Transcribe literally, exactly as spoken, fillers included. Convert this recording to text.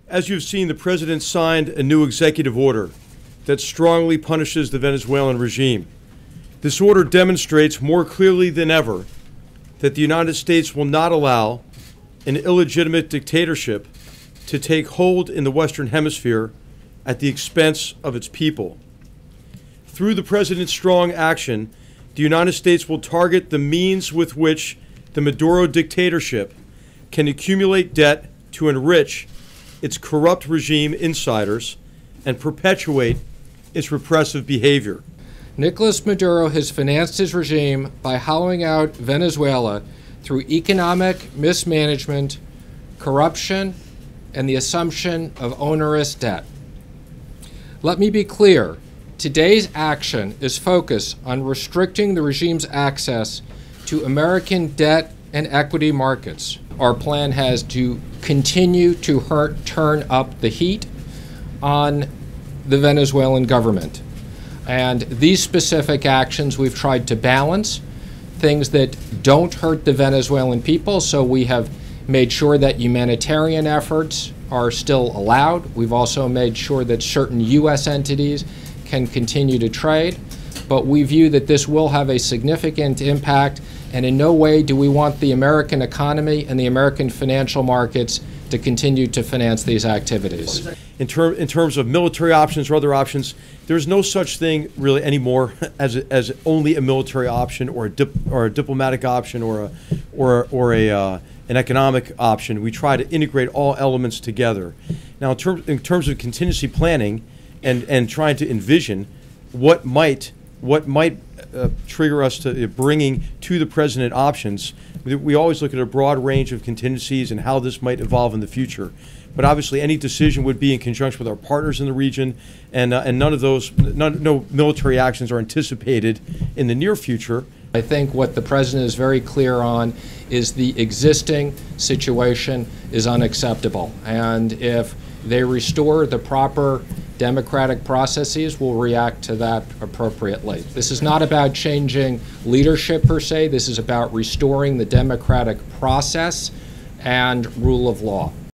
As you've seen, the President signed a new executive order that strongly punishes the Venezuelan regime. This order demonstrates more clearly than ever that the United States will not allow an illegitimate dictatorship to take hold in the Western Hemisphere at the expense of its people. Through the President's strong action, the United States will target the means with which the Maduro dictatorship can accumulate debt to enrich its corrupt regime insiders and perpetuate its repressive behavior. Nicolas Maduro has financed his regime by hollowing out Venezuela through economic mismanagement, corruption, and the assumption of onerous debt. Let me be clear, today's action is focused on restricting the regime's access to American debt and equity markets. Our plan has to continue to hurt, turn up the heat on the Venezuelan government. And these specific actions we've tried to balance, things that don't hurt the Venezuelan people, so we have made sure that humanitarian efforts are still allowed. We've also made sure that certain U S entities can continue to trade, but we view that this will have a significant impact, and in no way do we want the American economy and the American financial markets to continue to finance these activities. In, ter in terms of military options or other options, there's no such thing really anymore as, a, as only a military option or a, dip or a diplomatic option or, a, or, or a, uh, an economic option. We try to integrate all elements together. Now, in, ter in terms of contingency planning and, and trying to envision what might, what might uh, trigger us to uh, bringing to the President options, we, we always look at a broad range of contingencies and how this might evolve in the future. But obviously, any decision would be in conjunction with our partners in the region, and uh, and none of those, none, no military actions are anticipated in the near future. I think what the President is very clear on is the existing situation is unacceptable, and if they restore the proper democratic processes, we'll react to that appropriately. This is not about changing leadership per se. This is about restoring the democratic process and rule of law.